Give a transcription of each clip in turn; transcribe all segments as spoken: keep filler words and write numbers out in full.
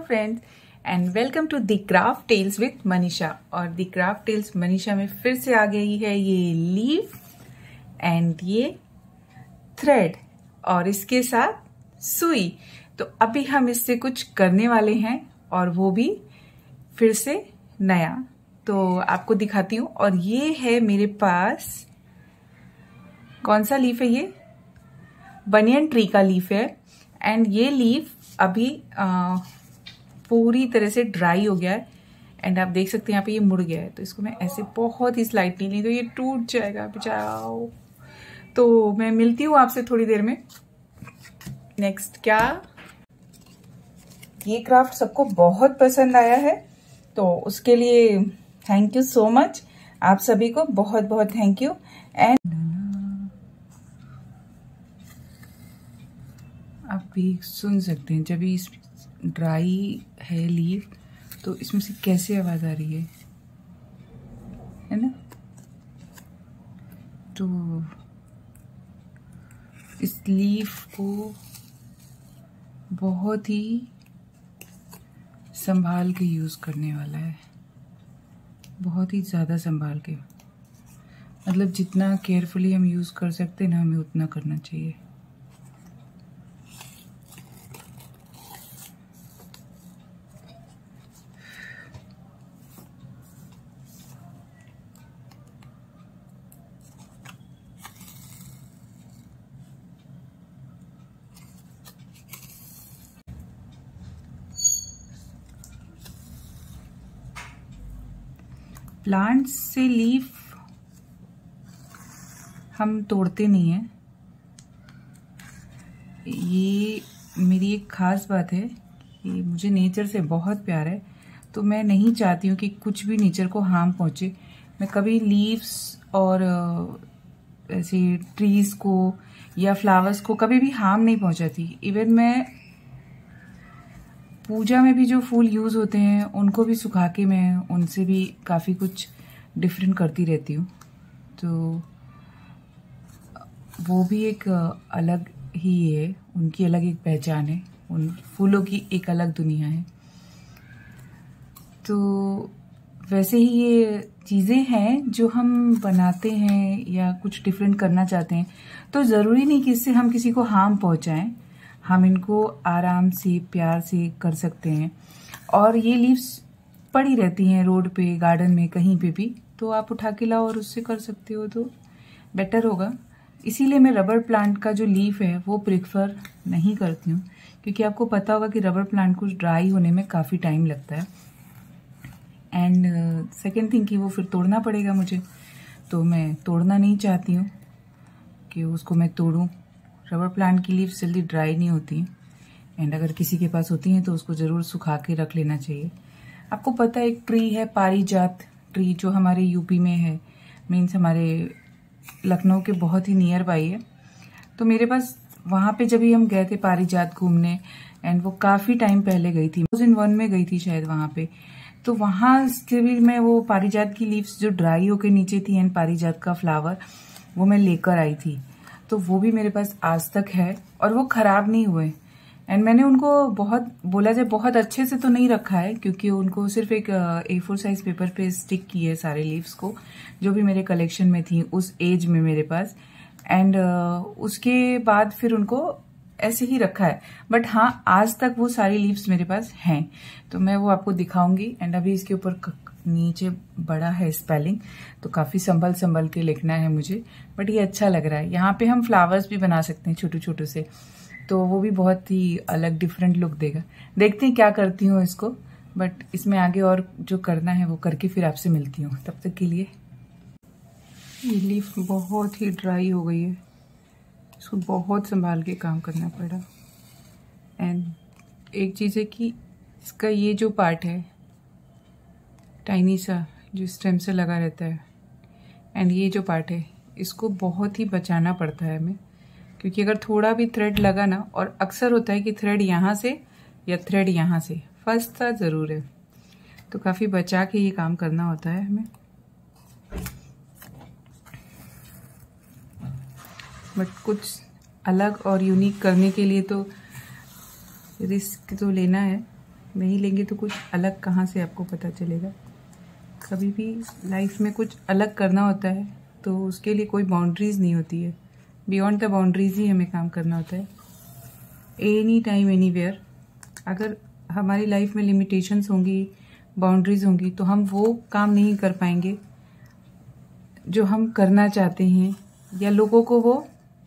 Friends and welcome to the craft tales with Manisha. और the craft tales Manisha में फिर से आ गई है ये लीफ एंड ये थ्रेड और इसके साथ सुई। तो अभी हम इससे कुछ करने वाले हैं और वो भी फिर से नया, तो आपको दिखाती हूँ। और ये है मेरे पास, कौन सा लीफ है ये? बनियन ट्री का लीफ है। एंड ये लीफ अभी आ, पूरी तरह से ड्राई हो गया है एंड आप देख सकते हैं यहाँ पे ये मुड़ गया है। तो इसको मैं ऐसे बहुत ही स्लाइटली, नहीं तो ये टूट जाएगा, बचाओ। तो मैं मिलती हूँ आपसे थोड़ी देर में। नेक्स्ट क्या, ये क्राफ्ट सबको बहुत पसंद आया है, तो उसके लिए थैंक यू सो मच। आप सभी को बहुत बहुत थैंक यू। एंड आप भी सुन सकते हैं जब इस ड्राई है लीफ तो इसमें से कैसे आवाज आ रही है, है ना? तो इस लीफ को बहुत ही संभाल के यूज करने वाला है, बहुत ही ज्यादा संभाल के। मतलब जितना केयरफुली हम यूज कर सकते हैं ना, हमें उतना करना चाहिए। प्लांट्स से लीफ हम तोड़ते नहीं हैं। ये मेरी एक खास बात है कि मुझे नेचर से बहुत प्यार है, तो मैं नहीं चाहती हूँ कि कुछ भी नेचर को हार्म पहुंचे। मैं कभी लीव्स और ऐसे ट्रीज को या फ्लावर्स को कभी भी हार्म नहीं पहुंचाती। इवन मैं पूजा में भी जो फूल यूज होते हैं उनको भी सुखा के मैं उनसे भी काफी कुछ डिफरेंट करती रहती हूँ। तो वो भी एक अलग ही है, उनकी अलग एक पहचान है, उन फूलों की एक अलग दुनिया है। तो वैसे ही ये चीजें हैं जो हम बनाते हैं या कुछ डिफरेंट करना चाहते हैं, तो जरूरी नहीं कि इससे हम किसी को हार्म पहुंचाएं। हम इनको आराम से प्यार से कर सकते हैं। और ये लीव्स पड़ी रहती हैं रोड पे, गार्डन में, कहीं पे भी, तो आप उठा के लाओ और उससे कर सकते हो, तो बेटर होगा। इसीलिए मैं रबर प्लांट का जो लीफ है वो प्रेफर नहीं करती हूँ, क्योंकि आपको पता होगा कि रबर प्लांट को ड्राई होने में काफ़ी टाइम लगता है। एंड सेकेंड थिंग कि वो फिर तोड़ना पड़ेगा मुझे, तो मैं तोड़ना नहीं चाहती हूँ कि उसको मैं तोड़ूँ। रबर प्लांट की लीव्स जल्दी ड्राई नहीं होती, एंड अगर किसी के पास होती हैं तो उसको ज़रूर सुखा के रख लेना चाहिए। आपको पता है एक ट्री है पारिजात ट्री, जो हमारे यूपी में है, मीन्स हमारे लखनऊ के बहुत ही नियर बाई है। तो मेरे पास वहाँ पे जब भी हम गए थे पारिजात घूमने, एंड वो काफ़ी टाइम पहले गई थी, टू थाउज़ेंड वन में गई थी शायद वहाँ पे। तो वहाँ से भी मैं वो पारिजात की लीव्स जो ड्राई होके नीचे थी एंड पारिजात का फ्लावर वो मैं लेकर आई थी। तो वो भी मेरे पास आज तक है और वो खराब नहीं हुए। एंड मैंने उनको बहुत, बोला जाए बहुत अच्छे से तो नहीं रखा है, क्योंकि उनको सिर्फ एक ए फोर साइज पेपर पे स्टिक किए सारे लीव्स को, जो भी मेरे कलेक्शन में थी उस एज में मेरे पास। एंड उसके बाद फिर उनको ऐसे ही रखा है। बट हाँ, आज तक वो सारी लीव्स मेरे पास हैं, तो मैं वो आपको दिखाऊंगी। एंड अभी इसके ऊपर नीचे बड़ा है स्पेलिंग, तो काफी संभल संभल के लिखना है मुझे, बट ये अच्छा लग रहा है। यहाँ पे हम फ्लावर्स भी बना सकते हैं छोटे छोटे से, तो वो भी बहुत ही अलग डिफरेंट लुक देगा। देखते हैं क्या करती हूँ इसको, बट इसमें आगे और जो करना है वो करके फिर आपसे मिलती हूँ। तब तक के लिए ये लीफ बहुत ही ड्राई हो गई है, इसको बहुत संभाल के काम करना पड़ा। एंड एक चीज़ है कि इसका ये जो पार्ट है टाइनी सा, जो स्टेम से लगा रहता है, एंड ये जो पार्ट है इसको बहुत ही बचाना पड़ता है हमें, क्योंकि अगर थोड़ा भी थ्रेड लगा ना, और अक्सर होता है कि थ्रेड यहाँ से या थ्रेड यहाँ से फंसता ज़रूर है, तो काफ़ी बचा के ये काम करना होता है हमें। बट कुछ अलग और यूनिक करने के लिए तो रिस्क तो लेना है, नहीं लेंगे तो कुछ अलग कहाँ से आपको पता चलेगा। कभी भी लाइफ में कुछ अलग करना होता है तो उसके लिए कोई बाउंड्रीज़ नहीं होती है, बियॉन्ड द बाउंड्रीज़ ही हमें काम करना होता है, एनी टाइम एनी वेयर। अगर हमारी लाइफ में लिमिटेशंस होंगी, बाउंड्रीज़ होंगी, तो हम वो काम नहीं कर पाएंगे जो हम करना चाहते हैं, या लोगों को वो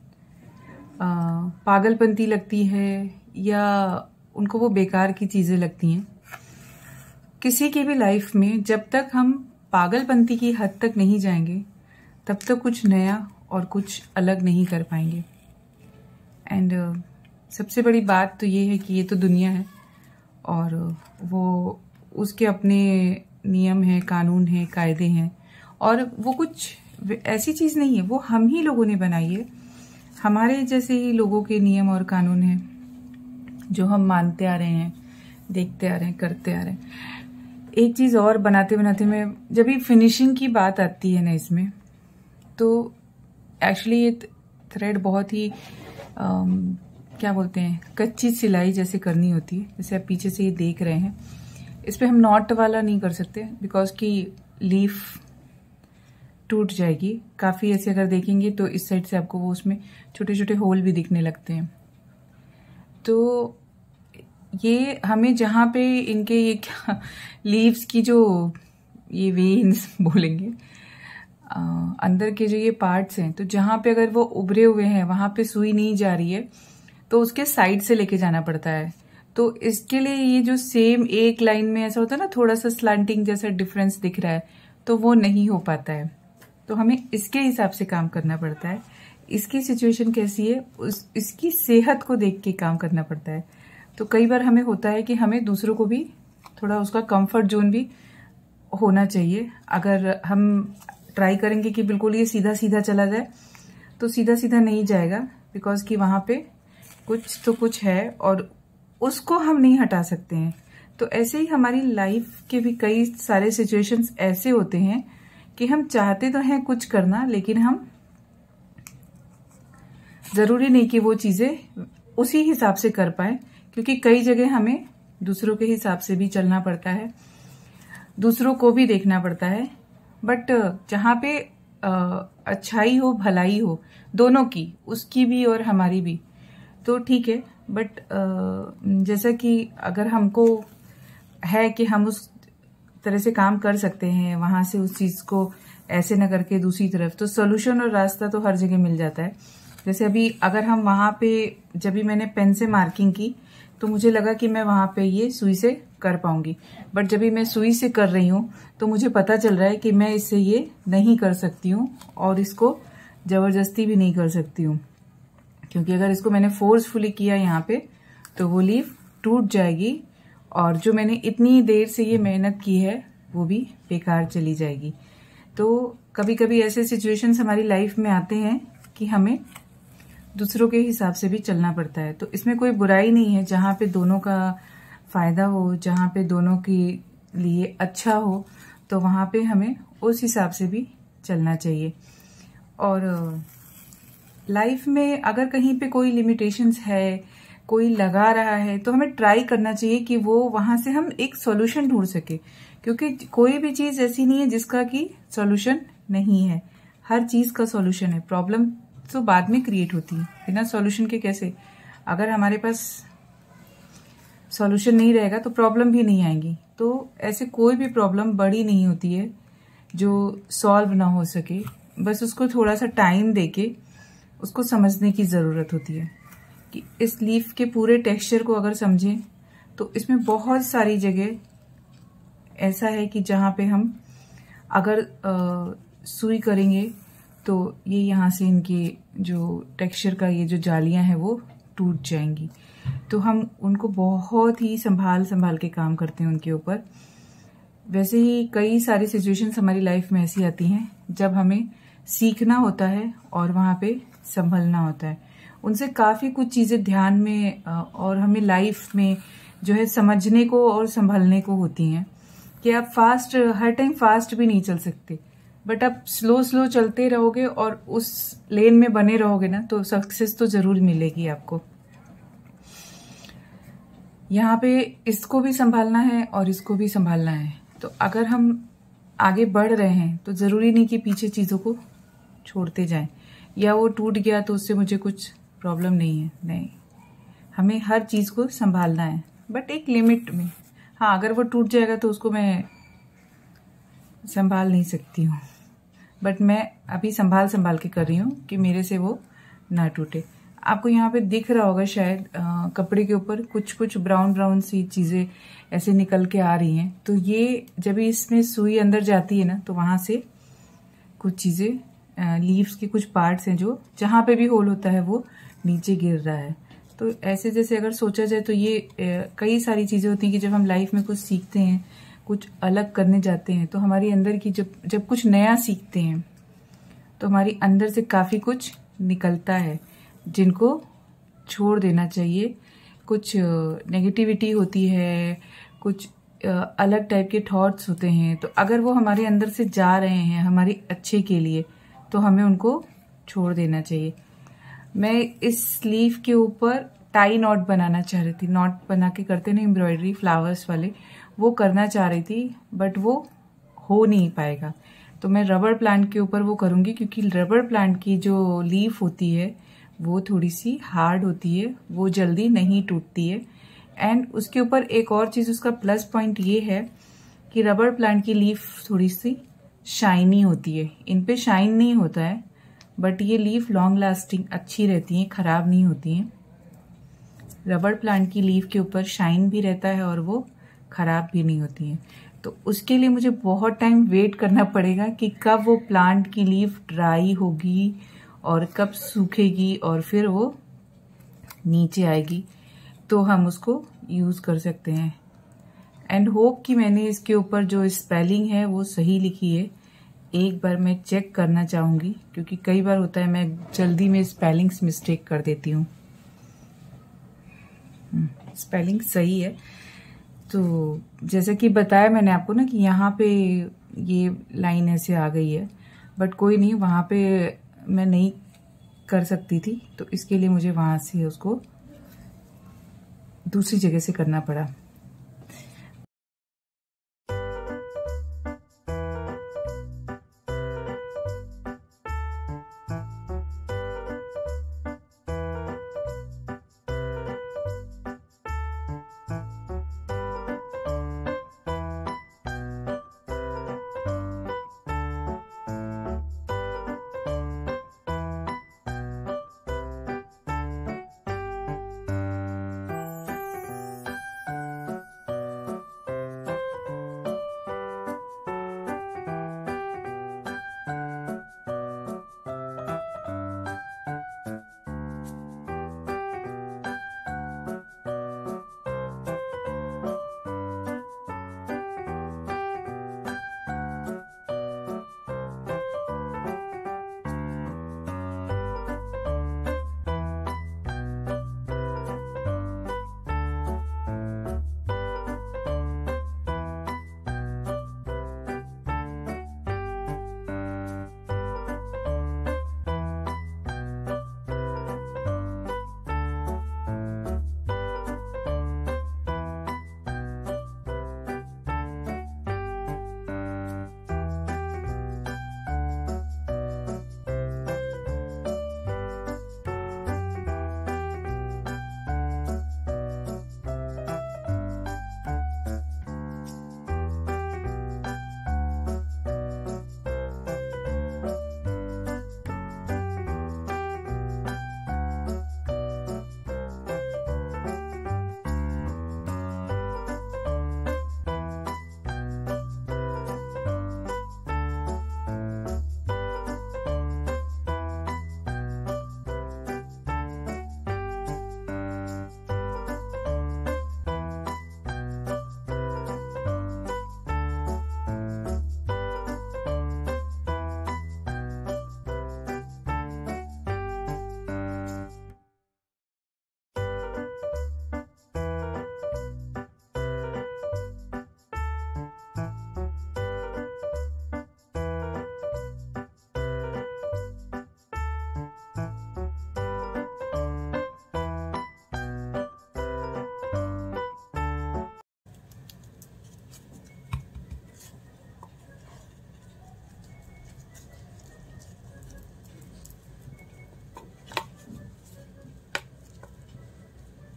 आ, पागलपंती लगती है या उनको वो बेकार की चीज़ें लगती हैं। किसी की भी लाइफ में जब तक हम पागलपंती की हद तक नहीं जाएंगे तब तक कुछ नया और कुछ अलग नहीं कर पाएंगे। एंड uh, सबसे बड़ी बात तो ये है कि ये तो दुनिया है और वो उसके अपने नियम हैं, कानून हैं, कायदे हैं, और वो कुछ ऐसी चीज़ नहीं है, वो हम ही लोगों ने बनाई है। हमारे जैसे ही लोगों के नियम और कानून हैं जो हम मानते आ रहे हैं, देखते आ रहे हैं, करते आ रहे हैं। एक चीज़ और बनाते बनाते में जब भी फिनिशिंग की बात आती है ना इसमें, तो एक्चुअली ये थ्रेड बहुत ही आम, क्या बोलते हैं, कच्ची सिलाई जैसे करनी होती है। जैसे आप पीछे से ये देख रहे हैं, इस पर हम नॉट वाला नहीं कर सकते बिकॉज की लीफ टूट जाएगी। काफ़ी ऐसे अगर देखेंगे तो इस साइड से आपको वो उसमें छोटे छोटे होल भी दिखने लगते हैं। तो ये हमें जहाँ पे इनके ये क्या लीव्स की जो ये वेन्स बोलेंगे, आ, अंदर के जो ये पार्ट्स हैं, तो जहाँ पे अगर वो उभरे हुए हैं वहाँ पे सुई नहीं जा रही है तो उसके साइड से लेके जाना पड़ता है। तो इसके लिए ये जो सेम एक लाइन में ऐसा होता है ना, थोड़ा सा स्लांटिंग जैसा डिफरेंस दिख रहा है, तो वो नहीं हो पाता है। तो हमें इसके हिसाब से काम करना पड़ता है। इसकी सिचुएशन कैसी है, उस इसकी सेहत को देख के काम करना पड़ता है। तो कई बार हमें होता है कि हमें दूसरों को भी थोड़ा उसका कंफर्ट जोन भी होना चाहिए। अगर हम ट्राई करेंगे कि बिल्कुल ये सीधा सीधा चला जाए तो सीधा सीधा नहीं जाएगा, बिकॉज कि वहाँ पे कुछ तो कुछ है और उसको हम नहीं हटा सकते हैं। तो ऐसे ही हमारी लाइफ के भी कई सारे सिचुएशंस ऐसे होते हैं कि हम चाहते तो हैं कुछ करना, लेकिन हम जरूरी नहीं कि वो चीजें उसी हिसाब से कर पाए, क्योंकि कई जगह हमें दूसरों के हिसाब से भी चलना पड़ता है, दूसरों को भी देखना पड़ता है। बट जहाँ पे अच्छाई हो, भलाई हो दोनों की, उसकी भी और हमारी भी, तो ठीक है। बट जैसा कि अगर हमको है कि हम उस तरह से काम कर सकते हैं, वहां से उस चीज को ऐसे न करके दूसरी तरफ, तो सोल्यूशन और रास्ता तो हर जगह मिल जाता है। जैसे अभी अगर हम वहां पे, जब भी मैंने पेन से मार्किंग की तो मुझे लगा कि मैं वहां पे ये सुई से कर पाऊंगी, बट जब भी मैं सुई से कर रही हूँ तो मुझे पता चल रहा है कि मैं इससे ये नहीं कर सकती हूँ और इसको जबरदस्ती भी नहीं कर सकती हूँ, क्योंकि अगर इसको मैंने फोर्सफुली किया यहाँ पे तो वो लीफ टूट जाएगी और जो मैंने इतनी देर से ये मेहनत की है वो भी बेकार चली जाएगी। तो कभी कभी ऐसे सिचुएशंस हमारी लाइफ में आते हैं कि हमें दूसरों के हिसाब से भी चलना पड़ता है। तो इसमें कोई बुराई नहीं है, जहाँ पे दोनों का फायदा हो, जहाँ पे दोनों के लिए अच्छा हो, तो वहाँ पे हमें उस हिसाब से भी चलना चाहिए। और लाइफ में अगर कहीं पे कोई लिमिटेशंस है, कोई लगा रहा है, तो हमें ट्राई करना चाहिए कि वो वहां से हम एक सॉल्यूशन ढूंढ सके, क्योंकि कोई भी चीज ऐसी नहीं है जिसका कि सॉल्यूशन नहीं है। हर चीज का सॉल्यूशन है। प्रॉब्लम तो बाद में क्रिएट होती है, बिना सॉल्यूशन के कैसे? अगर हमारे पास सॉल्यूशन नहीं रहेगा तो प्रॉब्लम भी नहीं आएंगी। तो ऐसे कोई भी प्रॉब्लम बड़ी नहीं होती है जो सॉल्व ना हो सके, बस उसको थोड़ा सा टाइम देके उसको समझने की जरूरत होती है। कि इस लीफ के पूरे टेक्सचर को अगर समझें तो इसमें बहुत सारी जगह ऐसा है कि जहाँ पे हम अगर आ, सुई करेंगे तो ये यहाँ से इनके जो टेक्सचर का ये जो जालियां हैं वो टूट जाएंगी। तो हम उनको बहुत ही संभाल संभाल के काम करते हैं उनके ऊपर। वैसे ही कई सारी सिचुएशंस हमारी लाइफ में ऐसी आती हैं जब हमें सीखना होता है और वहाँ पे संभलना होता है। उनसे काफ़ी कुछ चीज़ें ध्यान में और हमें लाइफ में जो है समझने को और संभलने को होती हैं कि आप फास्ट, हर टाइम फास्ट भी नहीं चल सकते, बट आप स्लो स्लो चलते रहोगे और उस लेन में बने रहोगे ना, तो सक्सेस तो जरूर मिलेगी आपको। यहाँ पे इसको भी संभालना है और इसको भी संभालना है। तो अगर हम आगे बढ़ रहे हैं तो ज़रूरी नहीं कि पीछे चीज़ों को छोड़ते जाएं, या वो टूट गया तो उससे मुझे कुछ प्रॉब्लम नहीं है। नहीं, हमें हर चीज़ को संभालना है, बट एक लिमिट में। हाँ, अगर वो टूट जाएगा तो उसको मैं संभाल नहीं सकती हूँ, बट मैं अभी संभाल संभाल के कर रही हूँ कि मेरे से वो ना टूटे। आपको यहाँ पे दिख रहा होगा शायद आ, कपड़े के ऊपर कुछ कुछ ब्राउन ब्राउन सी चीज़ें ऐसे निकल के आ रही हैं। तो ये जब इसमें सुई अंदर जाती है ना, तो वहाँ से कुछ चीज़ें, लीव्स के कुछ पार्ट्स हैं जो जहाँ पे भी होल होता है वो नीचे गिर रहा है। तो ऐसे जैसे अगर सोचा जाए तो ये आ, कई सारी चीज़ें होती हैं कि जब हम लाइफ में कुछ सीखते हैं, कुछ अलग करने जाते हैं, तो हमारी अंदर की जब जब कुछ नया सीखते हैं तो हमारी अंदर से काफ़ी कुछ निकलता है जिनको छोड़ देना चाहिए। कुछ नेगेटिविटी होती है, कुछ अलग टाइप के थॉट्स होते हैं, तो अगर वो हमारे अंदर से जा रहे हैं हमारे अच्छे के लिए तो हमें उनको छोड़ देना चाहिए। मैं इस स्लीव के ऊपर टाई नॉट बनाना चाह रही थी, नॉट बना के करते ना एम्ब्रॉयडरी फ्लावर्स वाले, वो करना चाह रही थी, बट वो हो नहीं पाएगा। तो मैं रबर प्लांट के ऊपर वो करूँगी, क्योंकि रबर प्लांट की जो लीफ होती है वो थोड़ी सी हार्ड होती है, वो जल्दी नहीं टूटती है। एंड उसके ऊपर एक और चीज़, उसका प्लस पॉइंट ये है कि रबर प्लांट की लीफ थोड़ी सी शाइनी होती है। इन पे शाइन नहीं होता है, बट ये लीफ लॉन्ग लास्टिंग अच्छी रहती हैं, ख़राब नहीं होती हैं। रबर प्लांट की लीफ के ऊपर शाइन भी रहता है और वो ख़राब भी नहीं होती हैं। तो उसके लिए मुझे बहुत टाइम वेट करना पड़ेगा कि कब वो प्लांट की लीफ ड्राई होगी और कब सूखेगी और फिर वो नीचे आएगी, तो हम उसको यूज़ कर सकते हैं। एंड होप कि मैंने इसके ऊपर जो स्पेलिंग है वो सही लिखी है। एक बार मैं चेक करना चाहूँगी, क्योंकि कई बार होता है मैं जल्दी में स्पेलिंग्स मिस्टेक कर देती हूँ। स्पेलिंग सही है। तो जैसे कि बताया मैंने आपको ना कि यहाँ पे ये लाइन ऐसे आ गई है, बट कोई नहीं, वहाँ पे मैं नहीं कर सकती थी, तो इसके लिए मुझे वहाँ से उसको दूसरी जगह से करना पड़ा।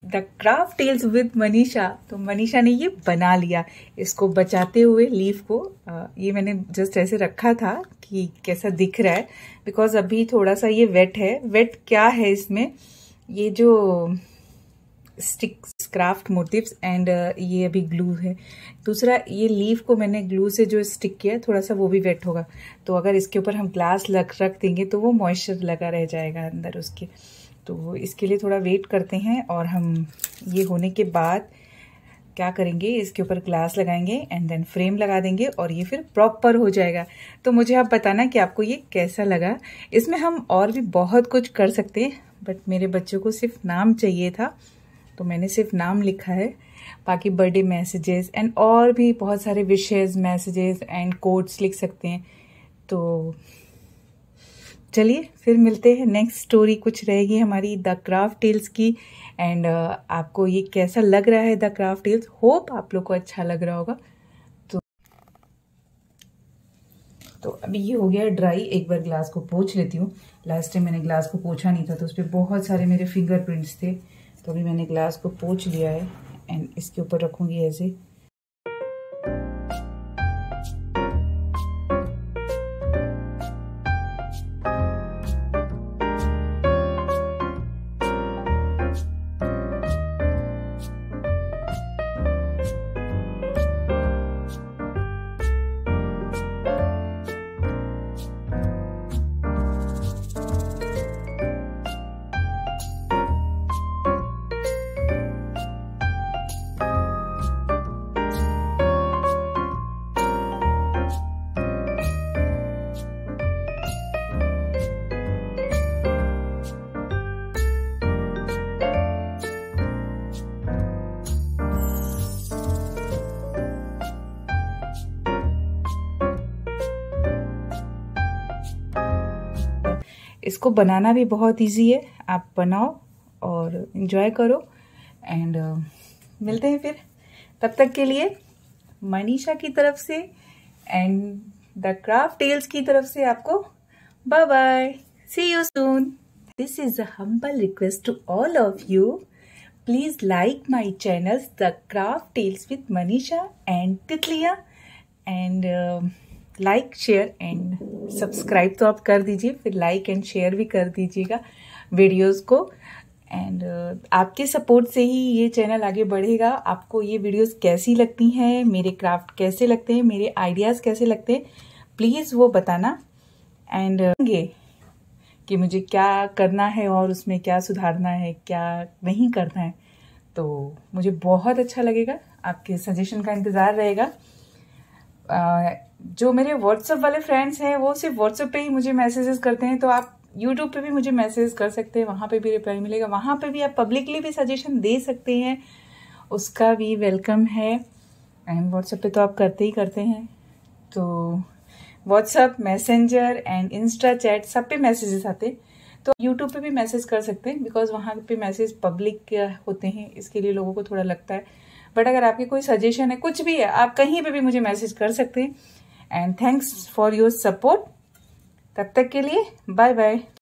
The craft tales with Manisha. तो मनीषा ने ये बना लिया, इसको बचाते हुए लीफ को। आ, ये मैंने जस्ट ऐसे रखा था कि कैसा दिख रहा है, बिकॉज अभी थोड़ा सा ये वेट है। वेट क्या है इसमें, ये जो स्टिक्स क्राफ्ट मोटिव्स एंड ये अभी ग्लू है। दूसरा ये लीफ को मैंने ग्लू से जो स्टिक किया, थोड़ा सा वो भी वेट होगा, तो अगर इसके ऊपर हम ग्लास लग रख देंगे तो वो मॉइस्चर लगा रह जाएगा अंदर उसके। तो इसके लिए थोड़ा वेट करते हैं, और हम ये होने के बाद क्या करेंगे, इसके ऊपर ग्लास लगाएंगे एंड देन फ्रेम लगा देंगे और ये फिर प्रॉपर हो जाएगा। तो मुझे आप बताना कि आपको ये कैसा लगा। इसमें हम और भी बहुत कुछ कर सकते हैं, बट मेरे बच्चों को सिर्फ नाम चाहिए था तो मैंने सिर्फ नाम लिखा है। बाकी बर्थडे मैसेजेस एंड और भी बहुत सारे विशेस, मैसेजेस एंड कोट्स लिख सकते हैं। तो चलिए फिर मिलते हैं, नेक्स्ट स्टोरी कुछ रहेगी हमारी द क्राफ्ट टेल्स की। एंड uh, आपको ये कैसा लग रहा है द क्राफ्ट टेल्स, होप आप लोग को अच्छा लग रहा होगा। तो तो अभी ये हो गया ड्राई, एक बार ग्लास को पोंछ लेती हूँ। लास्ट टाइम मैंने ग्लास को पोंछा नहीं था तो उस पर बहुत सारे मेरे फिंगरप्रिंट्स थे, तो अभी मैंने ग्लास को पोंछ लिया है एंड इसके ऊपर रखूंगी ऐसे। इसको बनाना भी बहुत इजी है, आप बनाओ और एंजॉय करो। एंड uh, मिलते हैं फिर, तब तक के लिए मनीषा की तरफ से एंड द क्राफ्ट टेल्स की तरफ से आपको bye bye, see you soon. This is a humble request to all of you, please like my channels the craft tales with Manisha and Titliya, and like share and subscribe तो आप कर दीजिए, फिर like and share भी कर दीजिएगा videos को। And uh, आपके सपोर्ट से ही ये चैनल आगे बढ़ेगा। आपको ये वीडियोस कैसी लगती हैं, मेरे क्राफ्ट कैसे लगते हैं, मेरे आइडियाज़ कैसे लगते हैं, प्लीज़ वो बताना। एंड uh, कि मुझे क्या करना है और उसमें क्या सुधारना है, क्या नहीं करना है, तो मुझे बहुत अच्छा लगेगा। आपके सजेशन का इंतज़ार रहेगा। Uh, जो मेरे व्हाट्सएप वाले फ्रेंड्स हैं वो सिर्फ व्हाट्सएप पे ही मुझे मैसेजेस करते हैं, तो आप यूट्यूब पे भी मुझे मैसेज कर सकते हैं, वहाँ पे भी रिप्लाई मिलेगा। वहाँ पे भी आप पब्लिकली भी सजेशन दे सकते हैं, उसका भी वेलकम है। एंड व्हाट्सएप पे तो आप करते ही करते हैं, तो WhatsApp, Messenger and Insta chat सब पे मैसेजेस आते हैं, तो यूट्यूब पे भी मैसेज कर सकते हैं, बिकॉज वहाँ पे मैसेज पब्लिक होते हैं, इसके लिए लोगों को थोड़ा लगता है। बट अगर आपके कोई सजेशन है, कुछ भी है, आप कहीं पे भी मुझे मैसेज कर सकते हैं। And thanks for your support. तब तक के लिए बाय बाय।